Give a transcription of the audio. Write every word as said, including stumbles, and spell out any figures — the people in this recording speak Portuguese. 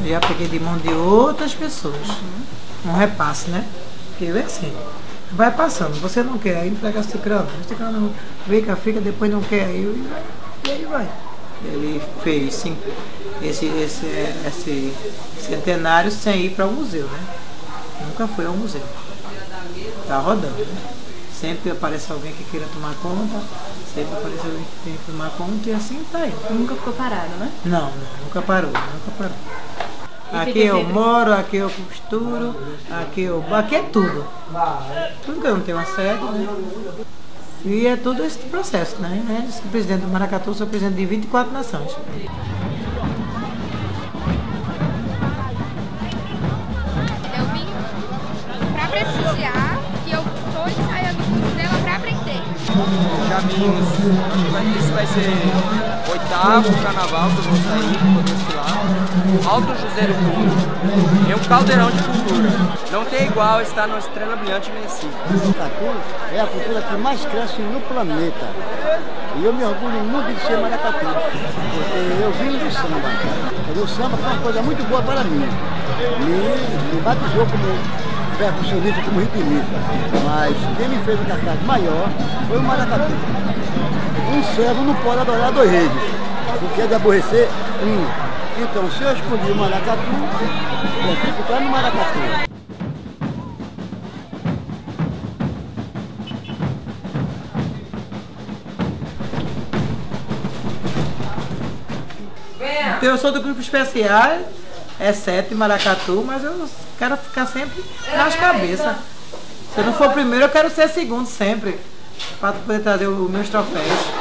Já peguei de mão de outras pessoas. Uhum. Um repasse, né? Porque é assim, vai passando. Você não quer, aí pega esse crânio. Esse crânio fica, fica, depois não quer, aí e vai. E aí vai. Ele fez sim, esse, esse, esse centenário sem ir para o museu, né? Nunca foi ao museu. Tá rodando, né? Sempre aparece alguém que queira tomar conta, sempre aparece alguém que tem que tomar conta e assim tá aí. Nunca ficou parado, né? Não, não, nunca parou, nunca parou. Aqui eu moro, aqui eu costuro, aqui eu... Aqui é tudo. Tudo que eu não tenho uma sede, né? E é todo esse processo, né? É, diz que o presidente do Maracatu, sou presidente de vinte e quatro nações. Eu vim para prestigiar e eu estou ensaiando o curso dela para aprender. Caminhos, esse vai ser o oitavo carnaval que eu vou sair, vou desfilar. Alto José do Pinho, é um caldeirão de cultura. Não tem igual estar numa estrela brilhante em Recife. Maracatu é a cultura que mais cresce no planeta. E eu me orgulho muito de ser maracatu, porque eu vim do samba. E o samba foi uma coisa muito boa para mim. Me, me batizou como percussionista, como ritmista. Mas quem me fez o cartaz maior foi o maracatu. Um servo não pode adorar dois reis, porque é de aborrecer um. Então, se eu escolhi o maracatu, eu fui ficar no maracatu. Eu sou do grupo especial, é sete maracatu, mas eu quero ficar sempre nas cabeças. Se eu não for primeiro, eu quero ser segundo sempre, para poder trazer os meus troféus.